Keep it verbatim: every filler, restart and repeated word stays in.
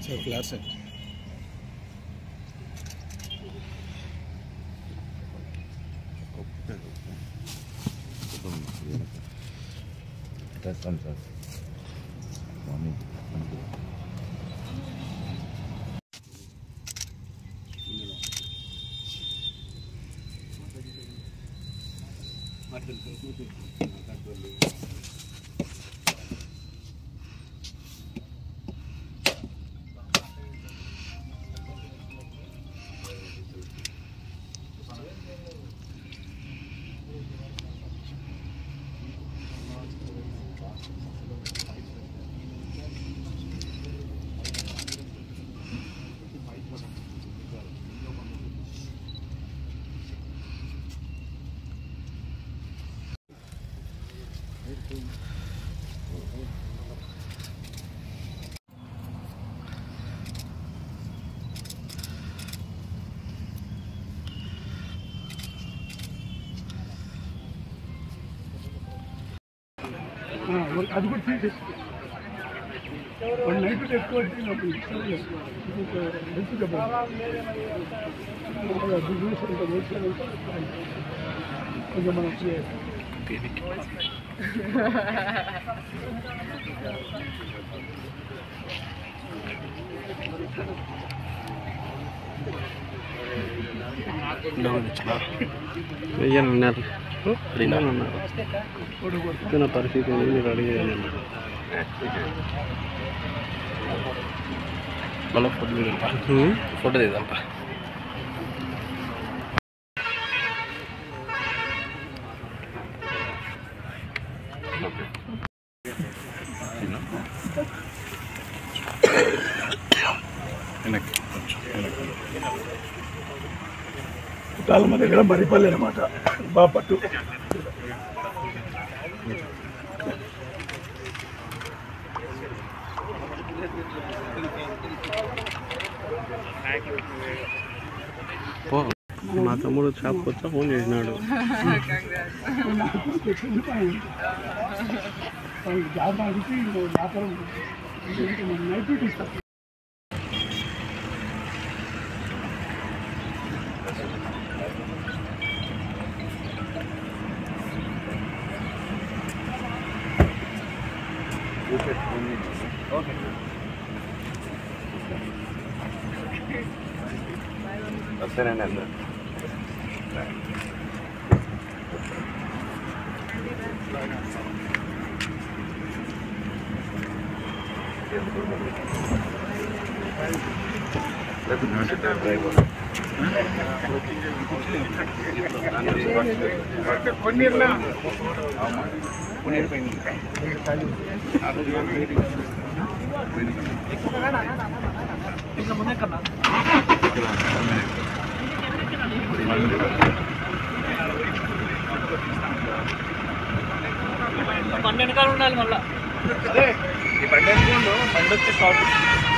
Sir flat sir That's sir. Morning. అది కూడా తీసేసి నైట్ ఎక్కువ కొంచెం మనం వెయ్యని ఉన్నారు ఉన్నారు ఇస్తున్న పరిస్థితి మీరు అడిగేది మన ఫోటో ఫోటో తీద్దాం చాలా మంది దగ్గర మరిపల్లి అనమాట బాపట్టు మా తమ్ముడు షాప్కి వచ్చా ఫోన్ చేసినాడు జాబ్ అడిగి వ్యాపారం నైట్ డ్యూటీ ఇస్తాం Okay. వస్తానండి అందరూ డ్రైవర్ కొన్నిర్లా కొన్నిరు పైన ఇట్లా ముందే కన్నా బండి వెనకాల ఉండాలి మళ్ళా అదే ఈ బండి వెనుకుండు బండి వచ్చే షాప్